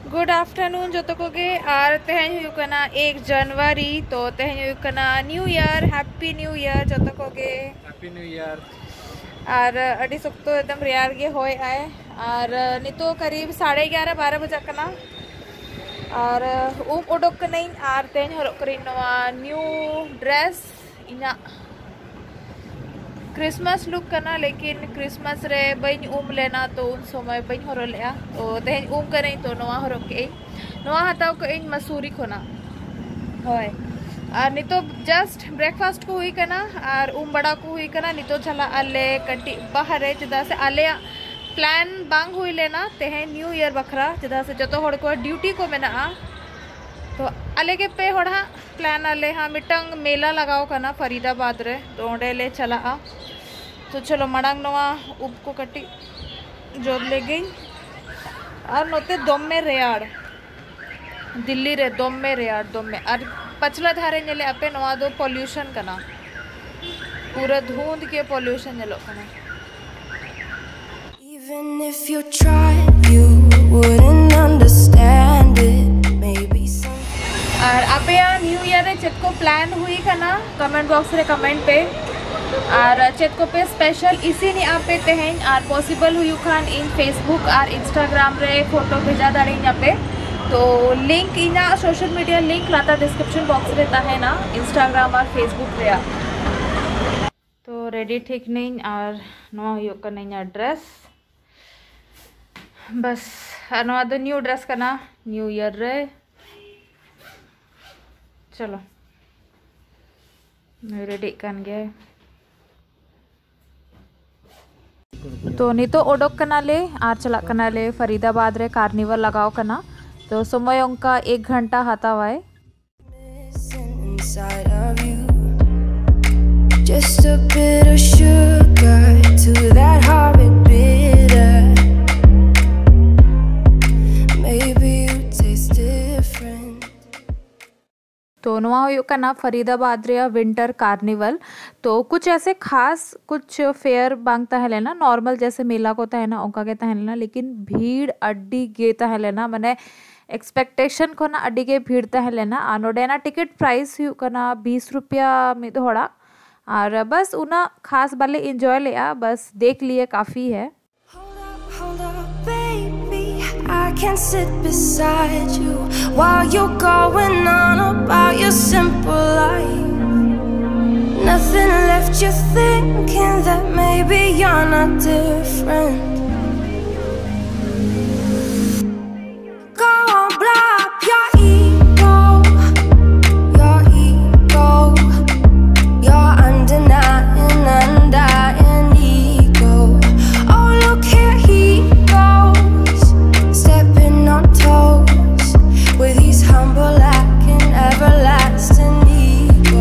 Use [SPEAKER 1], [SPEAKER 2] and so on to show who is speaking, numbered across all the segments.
[SPEAKER 1] Good afternoon जो को गे और तेहन हुकना 1 जनवरी तो तेहन हुकना new year happy new year जो को गे
[SPEAKER 2] हैप्पी न्यू ईयर
[SPEAKER 1] और अड़ी सुक्तो एकदम रेयार गे होय आए और नितो करीब 11:30-12 बजे कना और उडोक नहीं और तेहन हरक करी नवा न्यू ड्रेस इना क्रिसमस लुक करना लेकिन क्रिसमस रे बन लेना तो उन समय बन हर लेआ तो तेहन करें तो नवा हरक के नवा हताव के मसूरी खोना होय और नितो जस्ट ब्रेकफास्ट को हुई करना और बड़ा को हुई करना नितो चला आले कटी बाहर चदा से आले प्लान बांग हुई लेना तेहन न्यू ईयर बखरा चदा से जो हड़ को ड्यूटी को मेना तो आले के पे हड़ा प्लान आले हाँ मिटंग मेला लगाओ करना फरीदाबाद रे तो ओंडे ले चला तो चलो मड़ांग नवा उप को कटी जोब ले गई और नोते दोम्मे रेयाड़ दिल्ली रे दोम्मे रेयाड़ दोम्मे और पचला धारे नेले अपे नवा दो पॉल्यूशन करना पूरा धुंध के पॉल्यूशन नेलो करना
[SPEAKER 3] Even if you tried, you wouldn't understand it. Maybe
[SPEAKER 1] और आप यहाँ न्यू ईयर चेत को प्लान हुई करना कमेंट बॉक्स रे कमेंट पे और चेत को पे स्पेशल इसी नहीं आप पे तेहन और पॉसिबल हुई खान इन फेसबुक और इंस्टाग्राम रे फोटो भेजा दाड़ी यहाँ पे तो लिंक इना सोशल मीडिया लिंक लाता डिस्क्रिप्शन बॉक्स रहता है ना इंस्टाग्राम और फेसबुक रे तो रेडी ठीक नहीं और नवा हुई नहीं ड्रेस बस नवा दो न्यू ड्रेस करना न्यू ईयर रे चलो रेडी कर गया तो नितो ओडोक कना ले आर चला कना ले फरीदाबाद रे कार्निवल लगाओ कना तो समय उनका 1 घंटा हाथा हुआ है
[SPEAKER 3] just a bit of sugar to that horrid bitter. Maybe you taste different.
[SPEAKER 1] तो नवा हुआ ना फरीदाबाद रे विंटर कार्निवल तो कुछ ऐसे खास कुछ फेयर बांगता है लेना नॉर्मल जैसे मेला को है ना उनका कहता है लेना लेकिन भीड़ अड्डी गेता है लेना मैंने एक्सपेक्टेशन को ना अड्डी के भीड़ता है लेना आनोडेना टिकट प्राइस हुआ ना 20 रुपया में थोड़ा और बस उना खास वाले इंजॉय लिया बस देख लिए काफ़ी है
[SPEAKER 3] Hold up, baby. I can't sit beside you while you're going on about your simple life. Nothing left you thinking that maybe you're not different. Go on, blow up your ego, your undenying, undying ego. Oh, look here he goes, stepping on toes with his humble lacking everlasting ego.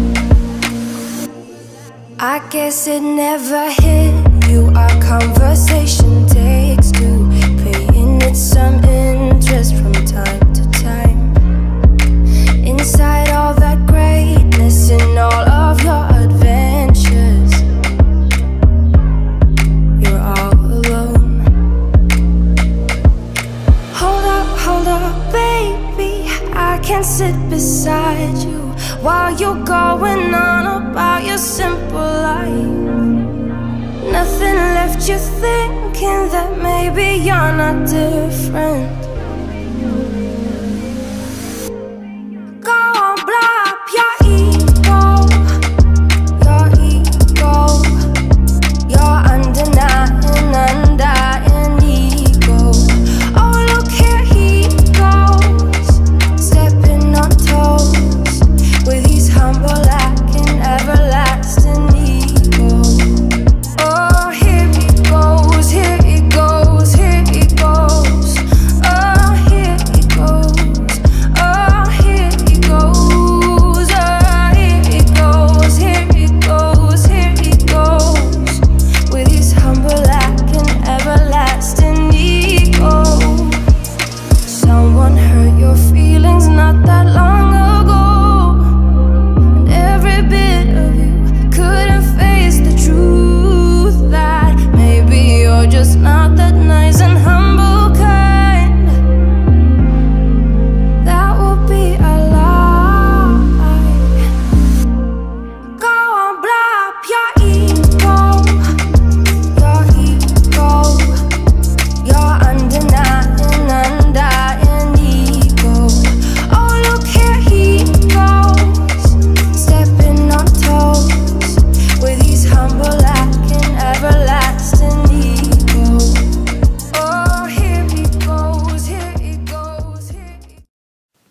[SPEAKER 3] I guess it never hit you. Our conversation takes two, paying it some interest from time to time. Inside all that greatness and all of your adventures, you're all alone. Hold up, baby. I can't sit beside you while you're going on about your simple life. Nothing left you thinking that maybe you're not different. Go on, blow up your ego, your undenying, undying ego. Oh, look here he goes, stepping on toes with his humble lacking everlasting ego. Oh, here he goes, here he goes, here he goes. Oh,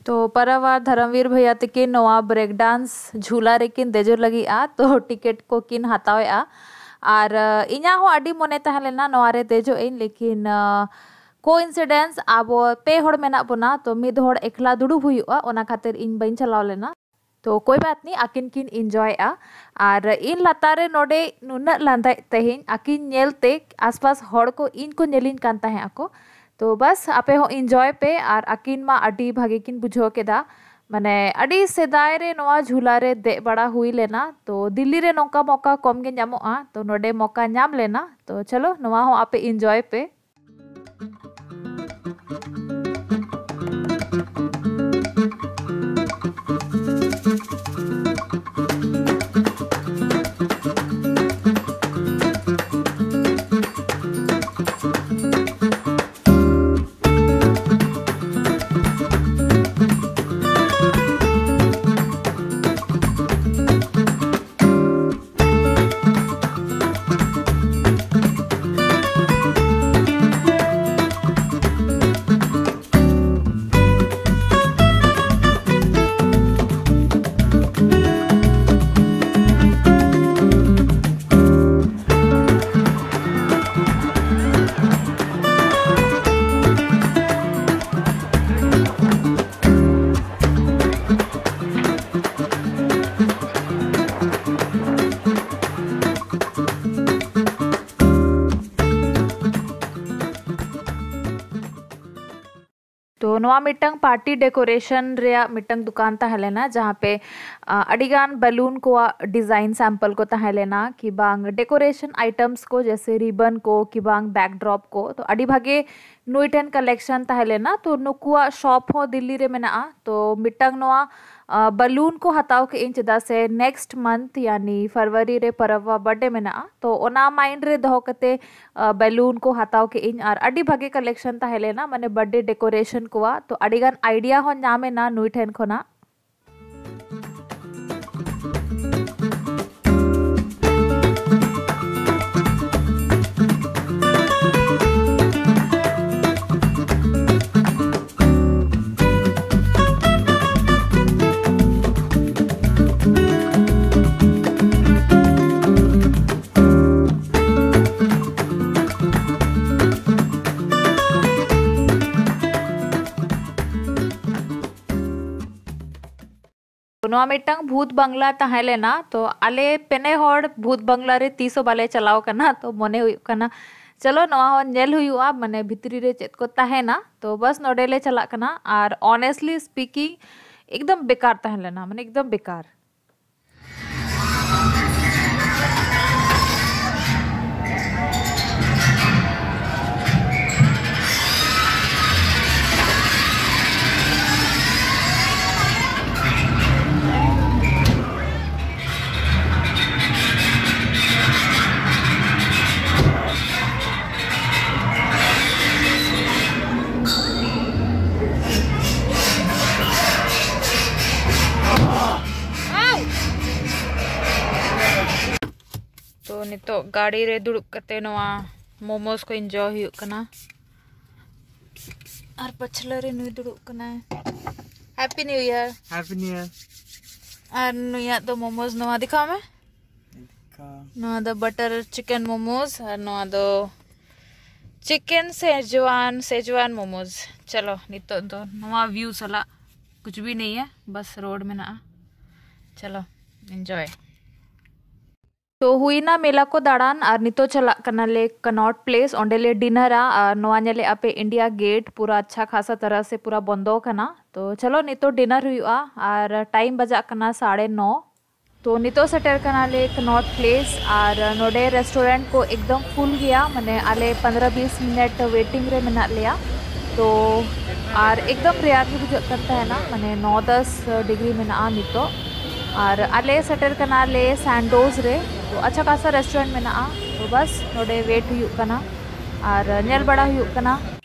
[SPEAKER 1] तो परवा धर्मवीर भैया तकिन नवा break dance झूला रेकिन देजो लगी तो ticket को किन हतावेआ और इना हो अडी मने तहलेना नवा रे देजो इन लेकिन कोइंसिडेंस अब पे हड़ मेना बना तो मिद हड़ एकला दुड़ुब हुआ ओना खातिर इन बइन चलाव लेना तो कोई बात नहीं आकिन किन एंजॉयआ और इन लतारे नोडे नुना लांदा तेहिन आकिन नेलते आसपास हड़ को इन को नेलिन कान ताहे आको तो बस आपे हो एंजॉय पे और आकिन मा अडी भागे किन बुझो केदा माने अडी सेदाय रे नवा झूला रे दे बड़ा हुई लेना तो दिल्ली रे नोका मौका कम गे नामोआ तो नोडे मौका नाम लेना तो चलो नवा हो आपे एंजॉय पे। तो नवा मिटंग पार्टी डेकोरेशन रेया मिटंग दुकान तहलेना जहाँ पे अडिगान बैलून को डिजाइन सैंपल को तहलेना कि बांग डेकोरेशन आइटम्स को जैसे रिबन को कि बांग बैकड्रॉप को तो अडी भागे नुइटेन कलेक्शन तहलेना तो नुकुआ शॉप हो दिल्ली रे मेना तो मिटंग नवा बैलून को हताव के इन चदा से नेक्स्ट मंथ यानी फरवरी रे परवा बर्थडे मेना तो ओना माइंड रे दहो कते बैलून को हताव के इन और अडी भागे कलेक्शन तहलेना माने बर्थडे डेकोरेशन को तो अडिगान आइडिया हो नामेना नुइटेन खोना। नवा मिटंग भूत बंगला तहलेना तो आले पेने हड़ भूत बंगला रे तीसो बाले चलाव कना तो मने हुई कना चलो नवा हो नेल हुआ माने भितरी रे चेत को तहेना तो बस नोडेले चला कना और ऑनेस्टली स्पीकिंग एकदम बेकार तहलेना माने एकदम बेकार। तो नितो गाड़ी रे दुड़ुब कते नवा मोमोज को एंजॉय हुई कना और पछला रे नुई दुड़ुब कना happy new year.
[SPEAKER 2] Happy new year.
[SPEAKER 1] और नुया तो मोमोज नवा दिखा मैं नवा दो बटर चिकन मोमोज और नवा दो चिकन सेजवान मोमोज। चलो नितो तो नवा व्यू सला कुछ भी नहीं है बस रोड में ना चलो एंजॉय। तो हुई ना मेला को दाड़ान और नितो चला कनाले कनॉट प्लेस ओंडेले डिनरा और नवा नेले आपे इंडिया गेट पूरा अच्छा खासा तरह से पूरा बंदो कना तो चलो नितो डिनर हुआ और टाइम बजा कना 9:30 तो नितो सेटर कनाले कनॉट प्लेस और नोडे रेस्टोरेंट को एकदम फुल गया माने आले 15-20 मिनट वेटिंग रे मेना लिया तो और एकदम रेयार भी बुझ करता है ना माने 9-10 डिग्री मेना नितो और आले सेटर कनाले सैंडोज रे तो अच्छा खासा रेस्टोरेंट मेना तो बस नोडे वेट हुई कना और नेल बड़ा हुई कना।